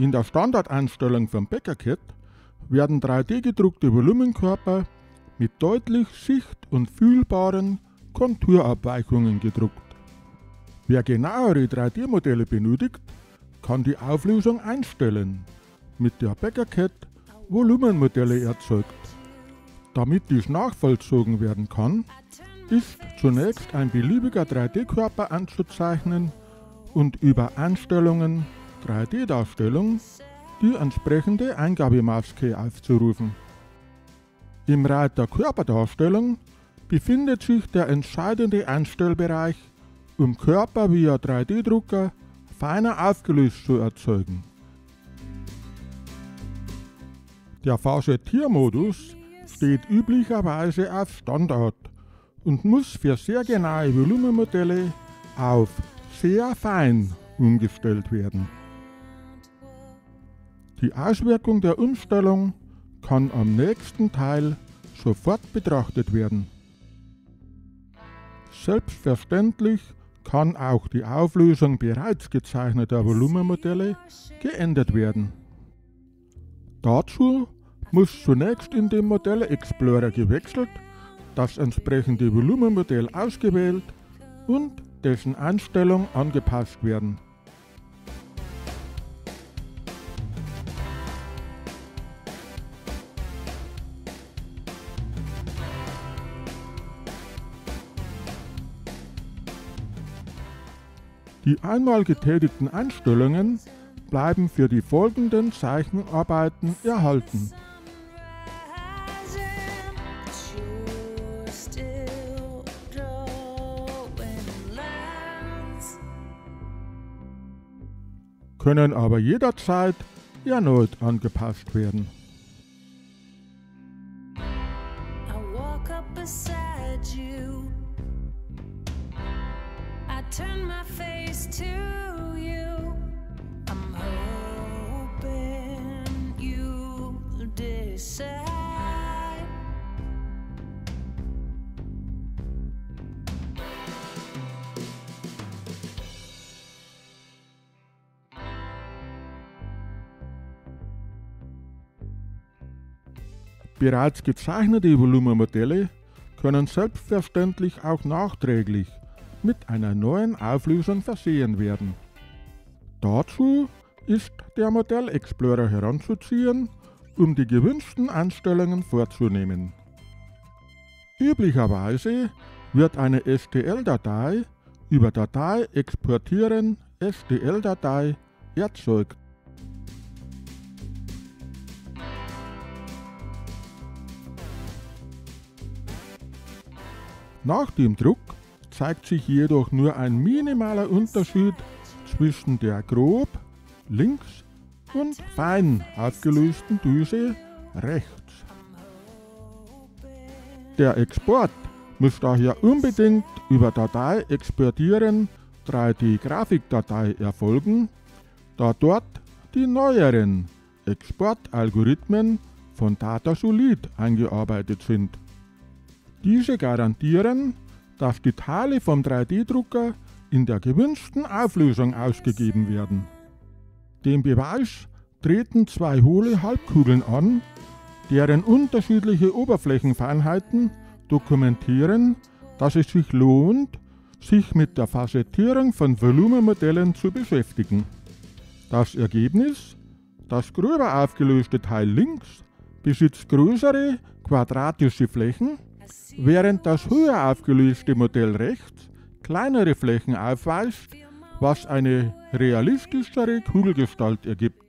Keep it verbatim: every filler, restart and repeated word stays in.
In der Standardeinstellung vom Bäckerkit werden drei D gedruckte Volumenkörper mit deutlich sicht- und fühlbaren Konturabweichungen gedruckt. Wer genauere drei D Modelle benötigt, kann die Auflösung einstellen, mit der Bäckerkit Volumenmodelle erzeugt. Damit dies nachvollzogen werden kann, ist zunächst ein beliebiger drei D Körper anzuzeichnen und über Einstellungen drei D Darstellung die entsprechende Eingabemaske aufzurufen. Im Reiter Körperdarstellung befindet sich der entscheidende Einstellbereich, um Körper via drei D Drucker feiner aufgelöst zu erzeugen. Der Facettiermodus steht üblicherweise auf Standard und muss für sehr genaue Volumenmodelle auf sehr fein umgestellt werden. Die Auswirkung der Umstellung kann am nächsten Teil sofort betrachtet werden. Selbstverständlich kann auch die Auflösung bereits gezeichneter Volumenmodelle geändert werden. Dazu muss zunächst in dem Modell Explorer gewechselt, das entsprechende Volumenmodell ausgewählt und dessen Einstellung angepasst werden. Die einmal getätigten Einstellungen bleiben für die folgenden Zeichenarbeiten erhalten. Können aber jederzeit erneut angepasst werden. Turn my face to you. I'm hoping you decide. Bereits gezeichnete Volumenmodelle können selbstverständlich auch nachträglich mit einer neuen Auflösung versehen werden. Dazu ist der Modell Explorer heranzuziehen, um die gewünschten Einstellungen vorzunehmen. Üblicherweise wird eine S T L-Datei über Datei exportieren S T L-Datei erzeugt. Nach dem Druck zeigt sich jedoch nur ein minimaler Unterschied zwischen der grob links und fein aufgelösten Düse rechts. Der Export muss daher unbedingt über Datei exportieren drei D Grafikdatei erfolgen, da dort die neueren Exportalgorithmen von DataSolid eingearbeitet sind. Diese garantieren, dass die Teile vom drei D Drucker in der gewünschten Auflösung ausgegeben werden. Dem Beweis treten zwei hohle Halbkugeln an, deren unterschiedliche Oberflächenfeinheiten dokumentieren, dass es sich lohnt, sich mit der Facettierung von Volumenmodellen zu beschäftigen. Das Ergebnis: Das gröber aufgelöste Teil links besitzt größere quadratische Flächen, während das höher aufgelöste Modell rechts kleinere Flächen aufweist, was eine realistischere Kugelgestalt ergibt.